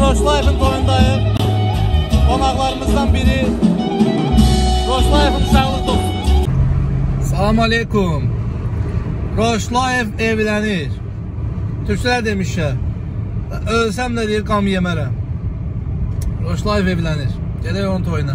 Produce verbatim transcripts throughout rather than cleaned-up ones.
Roşlayev'in toyundayım. Qonaqlarımızdan biri Roşlayev'in uşaqlıq dostu. Salam aleykum. Roşlayev evlənir. Türkçələr demişlər. Ölsəm də deyir, qam yemərəm. Roşlayev evlənir. Gələk onun toyuna.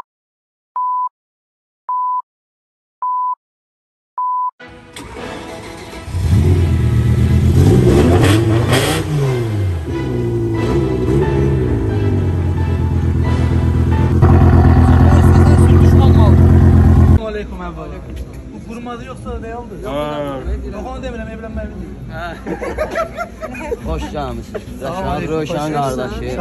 Aleyküm əvvəl. Bu qurumadı yoxsa da deyaldı? Yox, onu demirəm, evlənməlidir. Hoş gəlmişsiniz. Rəşad Rövşən qardaşı.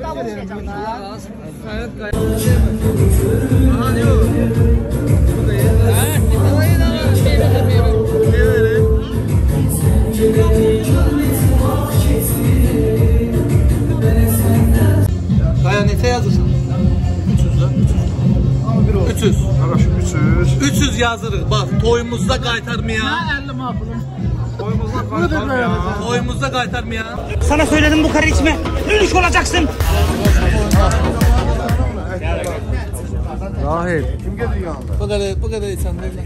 Qaya neçə yazırsan? üç yüz da. üç yüz. üç yüz. üç yüz yazırıq. Bax, toyumuzda qaytarmayan. əlli maqulun. Toyumuzda qaytarmayan. Toyumuzda qaytarmayan. Sana söyledim bu karı içme. Lülüş olacaksın. Rahil. Kim gelir yanında? Bu kadar, bu kadar insan değil mi?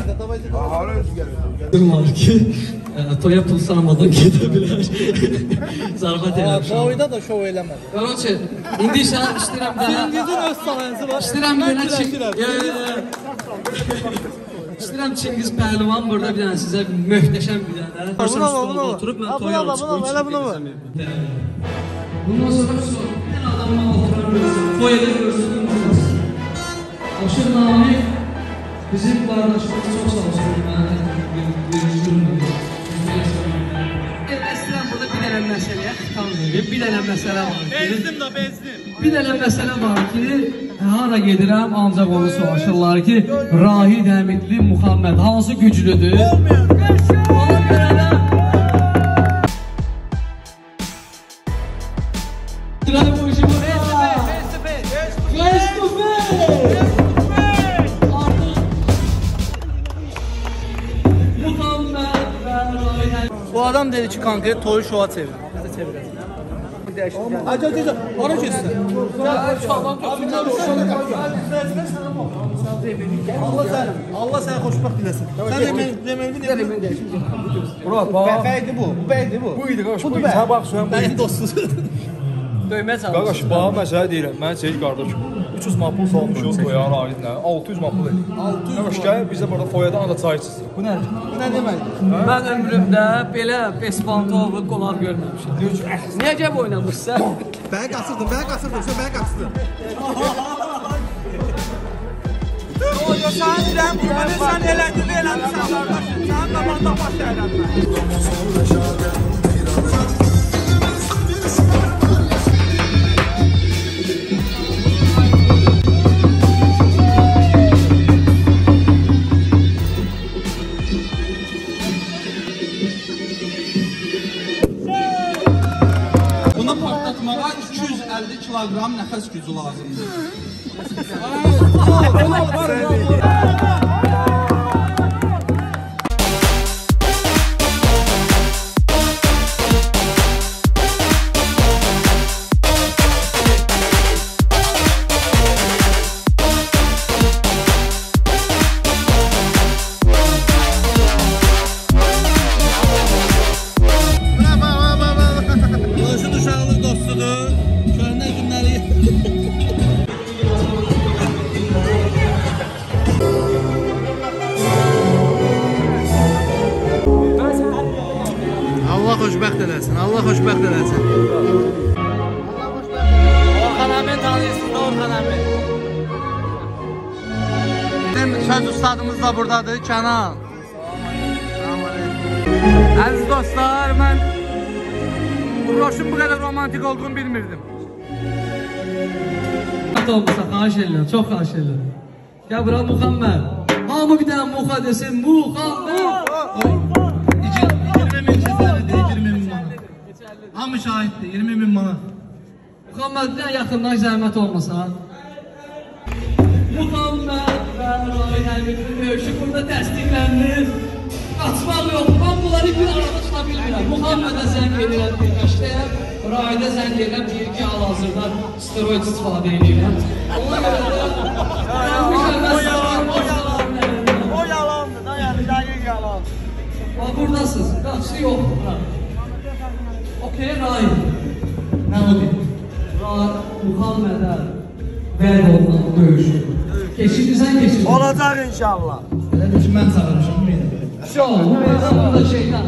Var ki, toya pul sanmadan gidebilir. Zarafat eləmişəm. Toyda da şov eləmədi. Qaroçe, indi sən istəyirəm də... Çingizin öz salayınızı var. İstəyirəm belə Çingiz... İstəyirəm Çingiz Pəhlivan burada bir dənə sizə möhtəşəm bir dənə. Buna var, buna var. Oturub, mən Buna var, buna var, elə buna var. Bundan sonra bir sonra, bir adamla oturan görsün, foyada görsün. Aşır Nami bizim qardaşımız çox sağ olsun. Estəyirəm burada bir dənə məsələyə xitam verir. Bir dənə məsələ var ki... Bezdim da, bezdim. Bir dənə məsələ var ki, hara gedirəm ancaq onu soruşurlar ki, Rahid Həmidli Muhammed hansı güclüdür? Ona görə də... Dirəli bu işi bu... Face to face! Bu adam dedi ki, konkret toyu şova çevir. Nəsə çevirək. Acı, acı, acı. Ona keçsin. Allah sən, Allah səni xoşbəxt diləsin. Sən deməyini deyəsin. Murat, bax. Bəydi bu, bəydi bu. Bu idi, qardaş, bu idi. Sən bax, sən bu Bəyin idi. dostsuzu. Döymə çalmışsın. Qardaş, bax, məsələ deyirəm. Mən Seyid qardaşım. üç yüz mapul salmışım toya Rahidlə. altı yüz mapul edir. Qardaş, gəlir bizə burada foyada anda çay içsin. Bu nədir? Bu nə deməkdir? Mən ömrümdə belə Bespantovu qonaq görməmişəm. Niyə gəb oynamışsan? Bəyə qaçırdın, bəyə qaçırdın, sən bəyə qaçırdın. O, yox, sən deyirəm, mənə sən eləndin, eləndin, sən qardaşım. Sən qabaqda baş eləndin. Bunu partlatmağa iki yüz əlli kiloqram nəfəs gücü lazımdır. Qoşun uşaqlıq dostudur. Körünə günləri... Allah xoşbəxt eləsin, Allah xoşbəxt eləsin. Orxan əmin tanıyırsınız, Orxan əmin. Bizim söz ustadımız da buradadır, Kənan. Əziz dostlar, mən bu Roşun bu qədər romantik olduğunu bilmirdim. Hatta olmasa xahiş edirəm, çox xahiş edirəm. Gəl bura Muhammed. Hamı bir dənə muxa desin, Muhammed. iyirmi min çizəlidir, iyirmi min manat. Hamı şahiddir, iyirmi min manat. Muhammed'den yaxından zəhmət olmasa. Muhammed və Rahid Həmidli döyüşü burada təsdiqlənir. Qaçmaq yox, mən bunları bir arada tuta bilmirəm. Muhammedə zəng edirəm bir qəştəyəm, Rahidə zəng edirəm, deyir ki, hal-hazırda steroid istifadə edirəm. Ona görə də... O yalan, o yalan, o yalandır da, yəni dəqiq yalan. Buradasınız, qaçı yox bura. Okey, Rahid. Nə o deyir? Muhammedə vəd olunan döyüşü. Keçirdirsən, keçirdirsən. Olacaq inşallah. Elə bir ki, mən çağırmışam, bu meydan. İnşallah, bu meydan burada şeytan.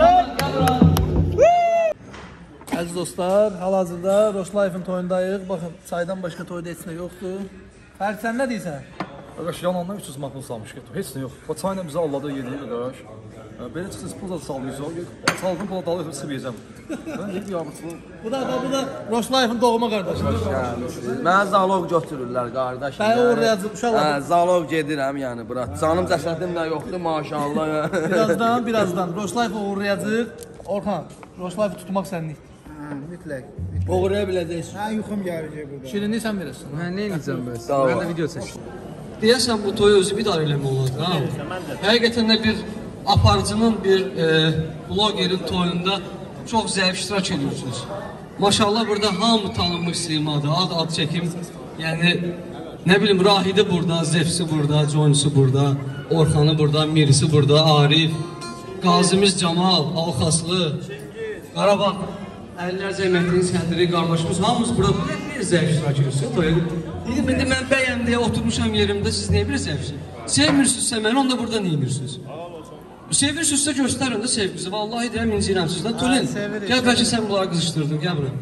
Əziz dostlar, hal-hazırda Roşlayevin toyundayıq. Baxın, çaydan başqa toyda heç nə yoxdur. Fərid, sən nə deyirsən? Qardaş, yalandan üç yüz manat salmış getdim. Heç nə yox. Bax, çayla bizə Allah'da yediyi qardaş. Belə çıxsız pul da salmışsınız. Saldım pula dalı sıvı yiyəcəm. Mən yedi yağmurçulu. Bu da, bu da Roşlayevin doğma qardaşıdır. Mən zalog götürürlər qardaş. Bəy oraya uşaqlar. Hə, zalog gedirəm yəni bura. Canım cəsədim də yoxdur maşallah. Birazdan, birazdan Roşlayev uğurlayacaq. Orxan, Roşlayevi tutmaq sənlik. Mütləq. Uğurlaya biləcəksən. Mən yuxum gələcək burada. Şirinliyi sən verirsən. Mən nə edəcəm bəs? Mən də video çəkdim. Deyəsən bu toyu özü bir daha eləmək olar. Həqiqətən də bir aparıcının, bir e, blogerin toyunda çox zəif iştirak ediyorsunuz. Maşallah burada hamı tanınmış simadır, ad ad çəkim. Yəni, nə bilim, Rahidi burada, Zefsi burada, Johnisi burada, Orxanı burada, Mirisi burada, Arif, Qazimiz Camal, Alxaslı, Qarabağ, əllərcə əməkliyin səndiri qardaşımız, hamımız burada bir zəif iştirak ediyorsunuz toya. Dedim, indi mən bəyəm deyə oturmuşam yerimdə, siz niyə bir zəifsiniz? Sevmirsiniz məni, onda burada niyə imirsiniz? Sevirsinizsə göstərin də sevginizi. Vallahi deyəm, incirəm sizdən. Tülin, gəl bəlkə sən bunları qızışdırdın, gəl bura.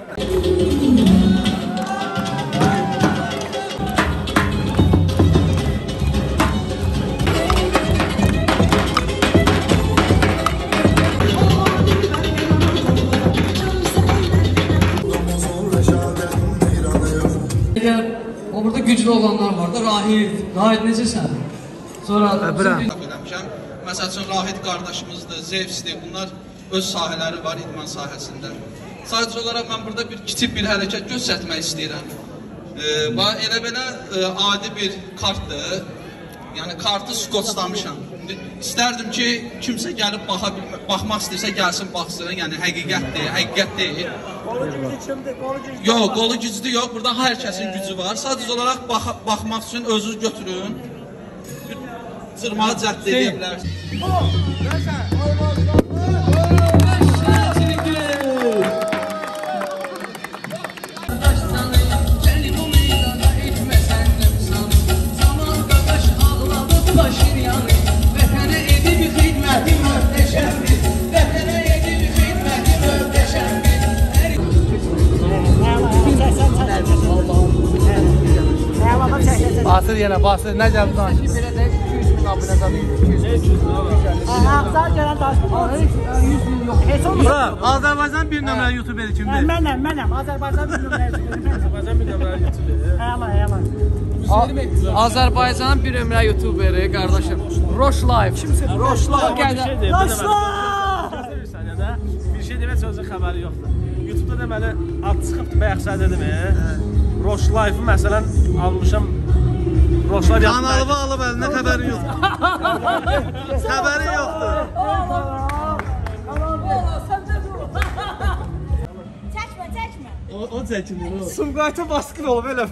Əgər o burada güclü olanlar var da, Rahid, Rahid necəsən? Sonra... Məsəl üçün, Rahid qardaşımızdır, Zevsdir, bunlar öz sahələri var idman sahəsində. Sadəcə olaraq mən burada bir kiçik bir hərəkət göstərmək istəyirəm. Elə belə adi bir kartdır, yəni kartı skotslamışam. İstərdim ki, kimsə gəlib baxmaq istəyirsə, gəlsin, baxsın, yəni həqiqətdir, həqiqət deyil. Qolu güclü kimdir, qolu güclü? Yox, qolu güclü yox, burada hər kəsin gücü var. Sadəcə olaraq baxmaq üçün özünüz götürün. Sırmağı cəhd edə bilərsiniz. Basır yenə, basır. Nə gəldi lan? Ağzar gələn danışmaları yüz min yox. Heç olmaz. Bura, Azərbaycan bir nömrə YouTuber kimdir? Mənəm, mənəm. Azərbaycan bir nömrə YouTuber. Azərbaycan bir nömrə YouTuber. Əla, əla. Azərbaycanın bir nömrə YouTuberi qardaşım. Roşlayev. Kimsin? Roşlayev. Roşlayev! Bir şey demək sözün xəbəri yoxdur. YouTube'da deməli ad çıxıbdır, bayaq sən dedimi? Roşlayevi məsələn almışam. Kanalı alıb əlinə xəbəri yoxdur. Xəbəri yoxdur. Çəkmə, çəkmə. O çəkilir o. Sumqayıta baskın olub elə.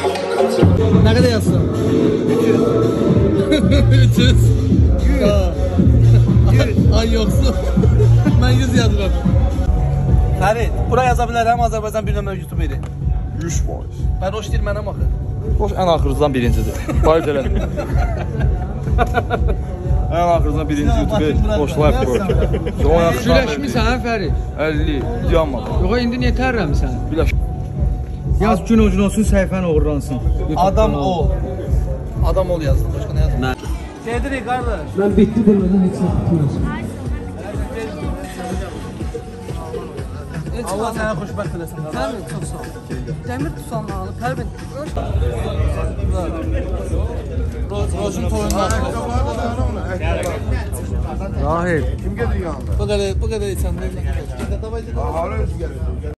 Ne kadar yazsın? üç yüz. üç yüz. Lan yoksun. Ben yüz yazıram. Ferit, buraya yaza bilərəm Azərbaycan bir nömrə YouTuber-i. yüz faiz. Ben Roş deyil mənəm axı. Roş ən axırızdan birincidir. Faiz elədim. Ən axırızdan birinci YouTuber Roş Life Pro. Güləşmisən hə Fərid? əlli diyanmadı. Yox indi niyə tərləmisən? Biləş. Yaz gün ucun olsun, səhifən uğurlansın. Adam ol. Adam ol yazdım. Başka ne yazdım? Gedirik kardeş. Ben bitti demeden hiç yapmıyorsun. Allah sənə xoşbəxt eləsin. Pərvin, çox sağ ol. Dəmir tutanla alıb, Pərvin. Roşun toyunda. Rahib. Bu qədər, bu qədər içəndə.